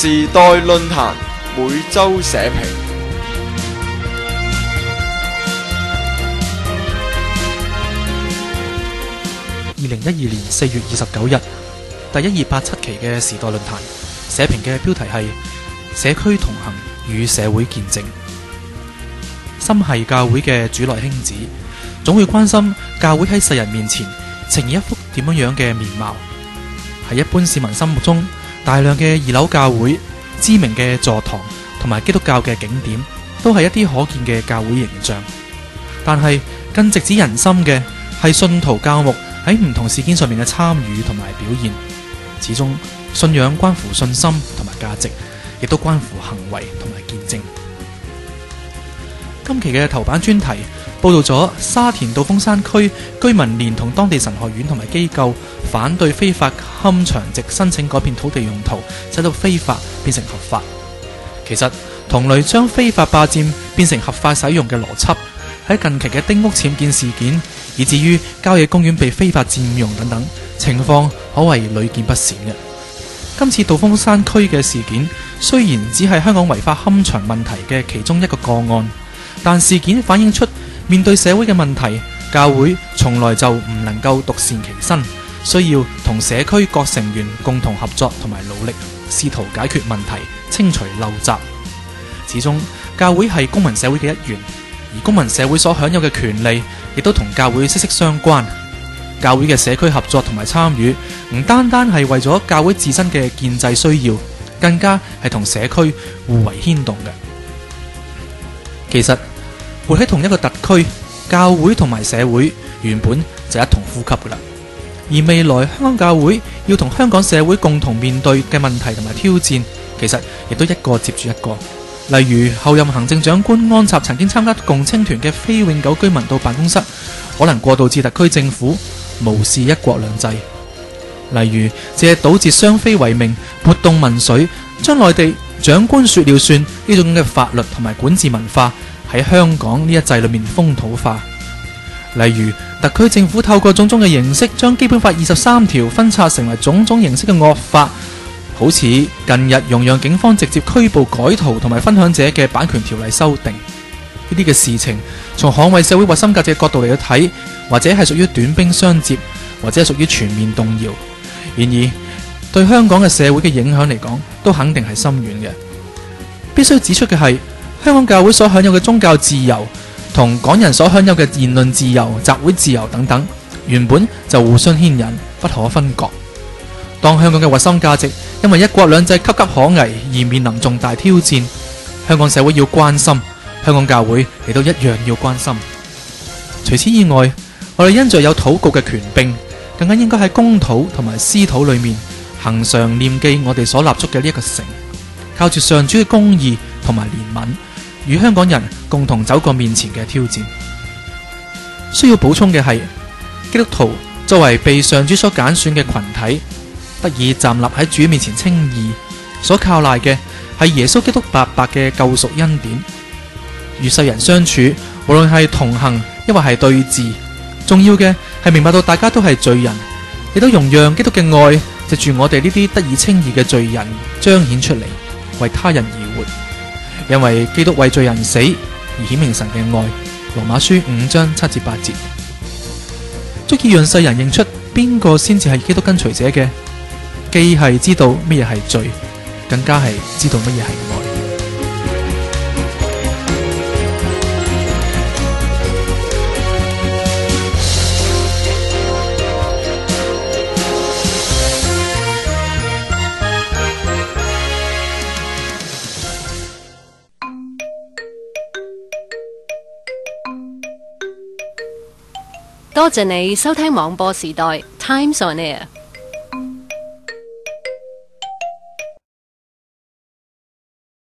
時代論壇每周社評。 2012年4月29日，第1287期嘅時代論壇社評嘅標題係社區同行與社會見證。心繫教會嘅主內兄子，總會關心教會喺世人面前呈現一幅點樣嘅面貌。喺一般市民心目中，大量嘅二樓教會、知名嘅座堂同埋基督教嘅景點，都係一啲可見嘅教會形象。但係更直指人心嘅係信徒教牧喺唔同事件上面嘅參與同埋表現。始終信仰關乎信心同埋價值，亦都關乎行為同埋見證。今期嘅頭版專題報道咗沙田道風山區居民連同當地神學院同埋機構反對非法勘長直申請改變土地用途，使到非法變成合法。其實同類將非法霸佔變成合法使用嘅邏輯，喺近期嘅丁屋僭建事件，以至於郊野公園被非法佔用等等情況，可謂屢見不鮮嘅。今次道風山區嘅事件雖然只係香港違法勘長問題嘅其中一個個案，但事件反映出面對社會嘅問題，教會從來就唔能夠獨善其身，需要同社區各成員共同合作同埋努力，試圖解決問題，清除陋習。始終教會係公民社會嘅一員，而公民社會所享有嘅權利亦都同教會息息相關。教會嘅社區合作同埋參與，唔單單係為咗教會自身嘅建制需要，更加係同社區互為牽動嘅。其實活喺同一個特區，教會同埋社會原本就一同呼吸噶啦。而未來香港教會要同香港社會共同面對嘅問題同埋挑戰，其實亦都一個接住一個。例如後任行政長官安插曾經參加共青團嘅非永久居民到辦公室，可能過渡至特區政府無視一國兩制。例如借堵截雙非為名活動民粹，將內地長官說了算呢種嘅法律同埋管治文化喺香港呢一制裏面風土化。例如特區政府透過種種嘅形式，將基本法23條分拆成為種種形式嘅惡法，好似近日容讓警方直接拘捕改圖同埋分享者嘅版權條例修訂。呢啲嘅事情，從捍衛社會核心價值嘅角度嚟去睇，或者係屬於短兵相接，或者係屬於全面動搖。然而對香港嘅社會嘅影響嚟講，都肯定係深遠嘅。必須指出嘅係，香港教會所享有嘅宗教自由，同港人所享有嘅言論自由、集會自由等等，原本就互相牽引，不可分割。當香港嘅核心價值因為一國兩制岌岌可危而面臨重大挑戰，香港社會要關心，香港教會亦都一樣要關心。除此以外，我哋因着有禱告嘅權柄，更加應該喺公禱同埋私禱裏面恆常念記我哋所立足嘅呢一個城，靠住上主嘅公義同埋憐憫，與香港人共同走過面前嘅挑戰。需要補充嘅係，基督徒作為被上主所揀選嘅群體，得以站立喺主面前稱義，所靠賴嘅係耶穌基督白白嘅救贖恩典。與世人相處，無論係同行抑或係對峙，重要嘅係明白到大家都係罪人，亦都容讓基督嘅愛藉住我哋呢啲得以稱義嘅罪人彰顯出嚟，為他人而活。因為基督為罪人死而顯明神嘅愛，羅馬書5章7至8節，足以讓世人認出邊個先至係基督跟隨者嘅，既係知道乜嘢係罪，更加係知道乜嘢係愛。 多謝你收聽網播時代 Times on Air。